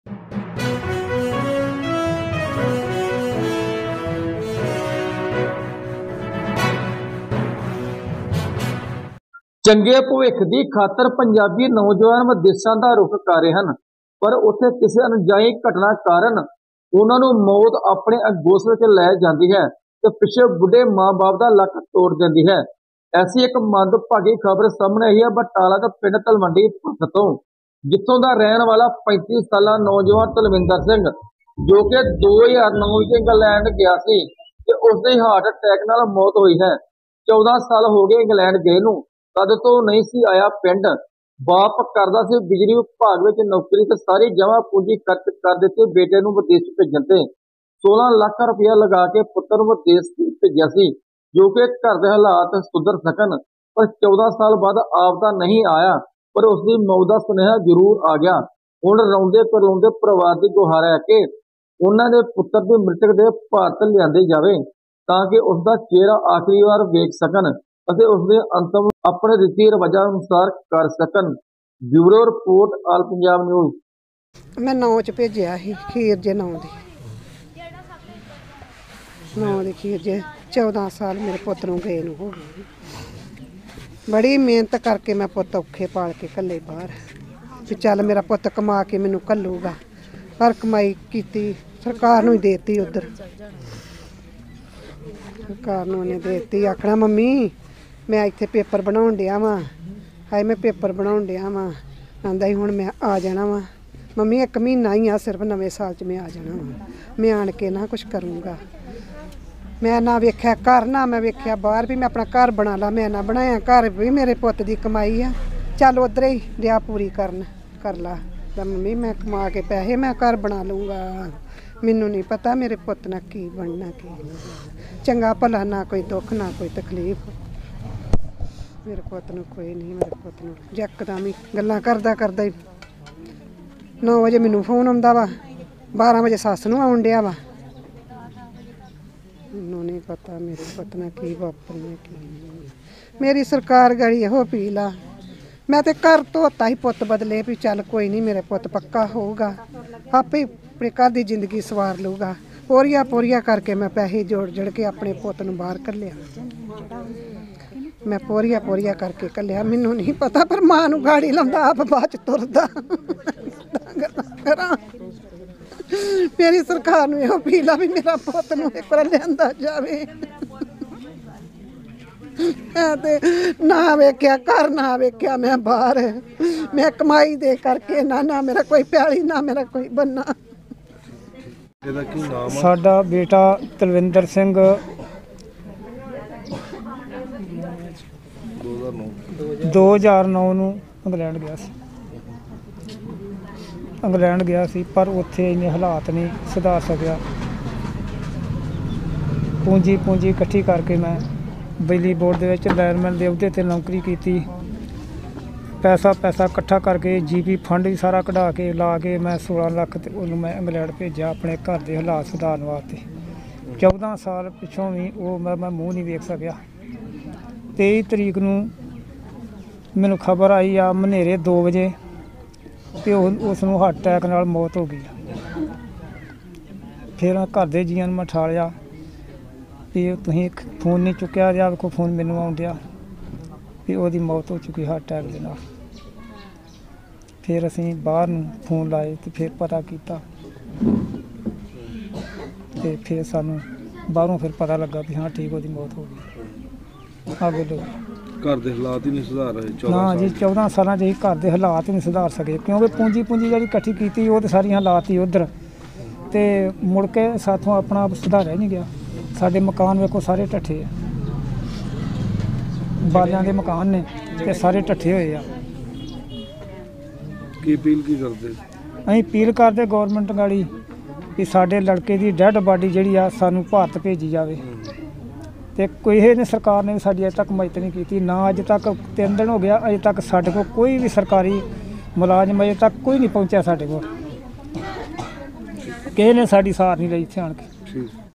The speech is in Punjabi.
ਚੰਗੇ ਭਵਿੱਖ ਦੀ ਖਾਤਰ ਪੰਜਾਬੀ ਨੌਜਵਾਨ ਵਿਦੇਸ਼ਾਂ ਦਾ ਰੁਖ ਕਰ ਰਹੇ ਹਨ, ਪਰ ਉੱਥੇ ਕਿਸੇ ਅਣਜਾਈ ਘਟਨਾ ਕਾਰਨ ਉਹਨਾਂ ਨੂੰ ਮੌਤ ਆਪਣੇ ਅਗੋਸ ਵਿੱਚ ਲੈ ਜਾਂਦੀ ਹੈ ਤੇ ਪਿੱਛੇ ਬੁੱਢੇ ਮਾਂ-ਬਾਪ ਦਾ ਲੱਕ ਤੋੜ ਦਿੰਦੀ ਹੈ। ਐਸੀ ਇੱਕ ਮੰਦਭਾਗੀ ਖਬਰ ਸਾਹਮਣੇ ਆਈ ਹੈ ਬਟਾਲਾ ਦੇ ਪਿੰਡ ਤਲਵੰਡੀ ਭੁੱਖ ਤੋਂ, ਜਿੱਥੋਂ ਦਾ ਰਹਿਣ ਵਾਲਾ 35 ਸਾਲਾ ਨੌਜਵਾਨ ਤਲਵਿੰਦਰ ਸਿੰਘ, ਜੋ ਕਿ 2009 ਵਿੱਚ ਇੰਗਲੈਂਡ ਗਿਆ ਸੀ ਤੇ ਉਸਦੀ ਹਾਰਟ ਅਟੈਕ ਨਾਲ ਮੌਤ ਹੋਈ ਹੈ। 14 ਸਾਲ ਹੋ ਗਏ ਇੰਗਲੈਂਡ ਗਏ ਨੂੰ, ਤਦ ਤੋਂ ਨਹੀਂ ਸੀ ਆਇਆ ਪਿੰਡ। ਬਾਪ ਕਰਦਾ ਸੀ ਬਿਜਲੀ ਵਿਭਾਗ ਵਿੱਚ ਨੌਕਰੀ ਤੇ ਸਾਰੀ ਜਮ੍ਹਾਂ ਪੂੰਜੀ ਖਰਚ ਕਰ ਦਿੱਤੀ ਬੇਟੇ ਨੂੰ ਵਿਦੇਸ਼ ਭੇਜਣ ਤੇ। 16 ਲੱਖ ਰੁਪਇਆ ਲਗਾ ਕੇ ਪੁੱਤਰ ਨੂੰ ਵਿਦੇਸ਼ ਭੇਜਿਆ ਸੀ, ਜੋ ਕਿ ਘਰ ਦੇ ਹਾਲਾਤ ਸੁਧਰ ਸਕਣ, ਪਰ 14 ਸਾਲ ਬਾਅਦ ਆਪ ਤਾਂ ਨਹੀਂ ਆਇਆ, ਪਰ ਉਸ ਦੀ ਮੌਤ ਦਾ ਸੁਨੇਹਾ ਜ਼ਰੂਰ ਆ ਗਿਆ। ਹੁਣ ਰੋਂਦੇ ਕਰਲਾਉਂਦੇ ਪਰਿਵਾਰ ਦੀ ਗੁਹਾਰ ਹੈ ਕਿ ਉਹਨਾਂ ਦੇ ਪੁੱਤਰ ਦੀ ਮ੍ਰਿਤਕ ਦੇ ਭਾਰਤ ਲਿਆਂਦੇ ਜਾਵੇ, ਤਾਂ ਕਿ ਉਸ ਦਾ ਚਿਹਰਾ ਆਖਰੀ ਵਾਰ ਵੇਖ ਸਕਣ ਅਤੇ ਉਸ ਦੇ ਅੰਤਮ ਆਪਣੇ ਰੀਤੀ ਰਿਵਾਜਾਂ ਅਨੁਸਾਰ ਕਰ ਸਕਣ। Bureau report, all Punjab news. ਮੈਂ 9 ਚ ਭੇਜਿਆ ਸੀ, ਖੀਰ ਜੇ 9 ਦੀ ਖੀਰ ਜੇ 14 ਸਾਲ ਮੇਰੇ ਪੁੱਤ ਨੂੰ ਗਏ ਨੂੰ ਹੋ ਗਏ। ਬੜੀ ਮਿਹਨਤ ਕਰਕੇ ਮੈਂ ਪੁੱਤ ਔਖੇ ਪਾਲ ਕੇ ਘੱਲੇ ਬਾਹਰ, ਵੀ ਚੱਲ ਮੇਰਾ ਪੁੱਤ ਕਮਾ ਕੇ ਮੈਨੂੰ ਘੱਲੂਗਾ, ਪਰ ਕਮਾਈ ਕੀਤੀ ਸਰਕਾਰ ਨੂੰ ਹੀ ਦੇਤੀ। ਉੱਧਰ ਸਰਕਾਰ ਨੂੰ ਉਹਨੇ ਦੇਤੀ, ਆਖਣਾ ਮੰਮੀ ਮੈਂ ਇੱਥੇ ਪੇਪਰ ਬਣਾਉਣ ਡਿਆ ਵਾਂ, ਹਾਏ ਮੈਂ ਪੇਪਰ ਬਣਾਉਣ ਡਿਆ ਵਾਂ, ਆਂਦਾ ਹੀ ਹੁਣ ਮੈਂ ਆ ਜਾਣਾ ਵਾਂ ਮੰਮੀ, 1 ਮਹੀਨਾ ਹੀ ਆ ਸਿਰਫ, ਨਵੇਂ ਸਾਲ 'ਚ ਮੈਂ ਆ ਜਾਣਾ ਵਾਂ, ਮੈਂ ਆਣ ਕੇ ਨਾ ਕੁਛ ਕਰੂੰਗਾ। ਮੈਂ ਨਾ ਵੇਖਿਆ ਘਰ, ਨਾ ਮੈਂ ਵੇਖਿਆ ਬਾਹਰ ਵੀ ਮੈਂ ਆਪਣਾ ਘਰ ਬਣਾ ਲਾ, ਮੈਂ ਨਾ ਬਣਾਇਆ ਘਰ ਵੀ ਮੇਰੇ ਪੁੱਤ ਦੀ ਕਮਾਈ ਆ, ਚੱਲ ਉੱਧਰ ਹੀ ਲਿਆ ਪੂਰੀ ਕਰ ਲਾ ਤਾਂ ਮੰਮੀ ਮੈਂ ਕਮਾ ਕੇ ਪੈਸੇ ਮੈਂ ਘਰ ਬਣਾ ਲੂੰਗਾ। ਮੈਨੂੰ ਨਹੀਂ ਪਤਾ ਮੇਰੇ ਪੁੱਤ ਨਾਲ ਕੀ ਬਣਨਾ, ਕੀ ਚੰਗਾ ਭਲਾ, ਨਾ ਕੋਈ ਦੁੱਖ ਨਾ ਕੋਈ ਤਕਲੀਫ ਮੇਰੇ ਪੁੱਤ ਨੂੰ ਕੋਈ ਨਹੀਂ। ਮੇਰੇ ਪੁੱਤ ਨੂੰ ਯਕਦਮ ਹੀ ਗੱਲਾਂ ਕਰਦਾ ਹੀ 9 ਵਜੇ ਮੈਨੂੰ ਫੋਨ ਆਉਂਦਾ ਵਾ, 12 ਵਜੇ ਸੱਸ ਨੂੰ ਆਉਣ ਡਿਆ ਵਾ। ਮੈਨੂੰ ਨਹੀਂ ਪਤਾ ਮੇਰੇ ਪੁੱਤ ਨਾਲ ਕੀ ਵਾਪਰਿਆ ਕੀ ਨਹੀਂ। ਮੇਰੀ ਸਰਕਾਰ ਗਾੜੀ ਇਹੋ ਅਪੀਲ ਆ, ਮੈਂ ਤੇ ਘਰ ਧੋਤਾ ਹੀ ਪੁੱਤ ਬਦਲੇ ਵੀ ਚੱਲ ਕੋਈ ਨਹੀਂ ਮੇਰੇ ਪੁੱਤ ਪੱਕਾ ਹੋਊਗਾ, ਆਪੇ ਆਪਣੇ ਘਰ ਦੀ ਜ਼ਿੰਦਗੀ ਸਵਾਰ ਲਊਗਾ। ਪੋਰੀਆਂ ਕਰਕੇ ਮੈਂ ਪੈਸੇ ਜੋੜ ਕੇ ਆਪਣੇ ਪੁੱਤ ਨੂੰ ਬਾਹਰ ਘੱਲਿਆ, ਮੈਂ ਪੋਰੀਆਂ ਕਰਕੇ ਘੱਲਿਆ। ਮੈਨੂੰ ਨਹੀਂ ਪਤਾ, ਪਰ ਮਾਂ ਨੂੰ ਗਾੜੀ ਲਾਉਂਦਾ ਆਪ ਬਾਅਦ ਚ ਤੁਰਦਾ। ਮੇਰੀ ਸਰਕਾਰ ਨੂੰ ਇਹੋ ਅਪੀਲ ਆ ਵੀ ਮੇਰਾ ਪੁੱਤ ਨੂੰ ਇੱਕ ਵਾਰ ਲਿਆਂਦਾ ਜਾਵੇ। ਮੈਂ ਤੇ ਨਾ ਵੇਖਿਆ ਘਰ, ਨਾ ਵੇਖਿਆ ਮੈਂ ਬਾਹਰ, ਮੈਂ ਕਮਾਈ ਦੇ ਕਰਕੇ ਨਾ ਮੇਰਾ ਕੋਈ ਪਿਆਲੀ, ਨਾ ਮੇਰਾ ਕੋਈ ਬੰਨਾ। ਇਹਦਾ ਕੀ ਨਾਮ ਆ? ਸਾਡਾ ਬੇਟਾ ਤਲਵਿੰਦਰ ਸਿੰਘ 2009 ਨੂੰ ਇੰਗਲੈਂਡ ਗਿਆ ਸੀ, ਪਰ ਉੱਥੇ ਇੰਨੇ ਹਾਲਾਤ ਨਹੀਂ ਸੁਧਾਰ ਸਕਿਆ। ਪੂੰਜੀ ਇਕੱਠੀ ਕਰਕੇ ਮੈਂ ਬਿਜਲੀ ਬੋਰਡ ਦੇ ਵਿੱਚ ਲਾਇਰਮੈਨ ਦੇ ਅਹੁਦੇ 'ਤੇ ਨੌਕਰੀ ਕੀਤੀ। ਪੈਸਾ ਇਕੱਠਾ ਕਰਕੇ ਜੀਪੀ ਫੰਡ ਵੀ ਸਾਰਾ ਕਢਾ ਕੇ ਲਾ ਕੇ ਮੈਂ 16 ਲੱਖ ਤੇ ਉਹਨੂੰ ਮੈਂ ਇੰਗਲੈਂਡ ਭੇਜਿਆ ਆਪਣੇ ਘਰ ਦੇ ਹਾਲਾਤ ਸੁਧਾਰਨ ਵਾਸਤੇ। 14 ਸਾਲ ਪਿੱਛੋਂ ਵੀ ਉਹ ਮੈਂ ਮੂੰਹ ਨਹੀਂ ਵੇਖ ਸਕਿਆ। 23 ਤਰੀਕ ਨੂੰ ਮੈਨੂੰ ਖਬਰ ਆਈ ਆ ਮਨੇਰੇ 2 ਵਜੇ ਕਿ ਉਸ ਨੂੰ ਹਾਰਟ ਅਟੈਕ ਨਾਲ ਮੌਤ ਹੋ ਗਈ। ਫਿਰ ਘਰ ਦੇ ਜੀਆਂ ਨੂੰ ਮੈਂ ਠਾਲਿਆ ਵੀ ਤੁਸੀਂ ਫੋਨ ਨਹੀਂ ਚੁੱਕਿਆ, ਜਾਂ ਵੇਖੋ ਫੋਨ ਮੈਨੂੰ ਆਉਣ ਡਿਆ ਵੀ ਉਹਦੀ ਮੌਤ ਹੋ ਚੁੱਕੀ ਹਾਰਟ ਅਟੈਕ ਦੇ ਨਾਲ। ਫਿਰ ਅਸੀਂ ਬਾਹਰ ਨੂੰ ਫੋਨ ਲਾਏ ਅਤੇ ਫਿਰ ਪਤਾ ਕੀਤਾ, ਅਤੇ ਫਿਰ ਸਾਨੂੰ ਬਾਹਰੋਂ ਫਿਰ ਪਤਾ ਲੱਗਾ ਵੀ ਹਾਂ ਠੀਕ, ਉਹਦੀ ਮੌਤ ਹੋ ਗਈ। ਆ ਬੋਲੋ। ਘਰ ਦੇ ਹਾਲਾਤ ਹੀ ਨਹੀਂ ਸੁਧਾਰ ਰਹੇ? ਨਾ ਜੀ, 14 ਸਾਲਾਂ 'ਚ ਅਸੀਂ ਘਰ ਦੇ ਹਾਲਾਤ ਹੀ ਨਹੀਂ ਸੁਧਾਰ ਸਕੇ, ਕਿਉਂਕਿ ਪੂੰਜੀ ਜਿਹੜੀ ਇਕੱਠੀ ਕੀਤੀ ਉਹ ਤਾਂ ਸਾਰੀਆਂ ਹਾਲਾਤ ਹੀ ਉੱਧਰ, ਅਤੇ ਮੁੜ ਕੇ ਸਾਥੋਂ ਆਪਣਾ ਆਪ ਸੁਧਾਰਿਆ ਨਹੀਂ ਗਿਆ। ਸਾਡੇ ਮਕਾਨ ਵੇਖੋ ਸਾਰੇ ਢੱਠੇ ਆ, ਬਾਲਿਆਂ ਦੇ ਮਕਾਨ ਨੇ ਤੇ ਸਾਰੇ ਢੱਠੇ ਹੋਏ ਆ। ਕੀ ਅਪੀਲ ਕੀ ਕਰਦੇ? ਅਸੀਂ ਅਪੀਲ ਕਰਦੇ ਗੌਰਮੈਂਟ ਗਾੜੀ ਵੀ ਸਾਡੇ ਲੜਕੇ ਦੀ ਡੈਡ ਬਾਡੀ ਜਿਹੜੀ ਆ ਸਾਨੂੰ ਭਾਰਤ ਭੇਜੀ ਜਾਵੇ, ਅਤੇ ਕੋਈ ਇਹ ਨੇ ਸਰਕਾਰ ਨੇ ਸਾਡੀ ਅਜੇ ਤੱਕ ਮਦਦ ਨਹੀਂ ਕੀਤੀ। ਨਾ ਅੱਜ ਤੱਕ 3 ਦਿਨ ਹੋ ਗਿਆ, ਅਜੇ ਤੱਕ ਸਾਡੇ ਕੋਲ ਕੋਈ ਵੀ ਸਰਕਾਰੀ ਮੁਲਾਜ਼ਮ ਅਜੇ ਤੱਕ ਕੋਈ ਨਹੀਂ ਪਹੁੰਚਿਆ ਸਾਡੇ ਕੋਲ, ਕਿਸੇ ਨੇ ਸਾਡੀ ਸਾਰ ਨਹੀਂ ਲਈ ਇੱਥੇ ਆਣ ਕੇ। ਠੀਕ।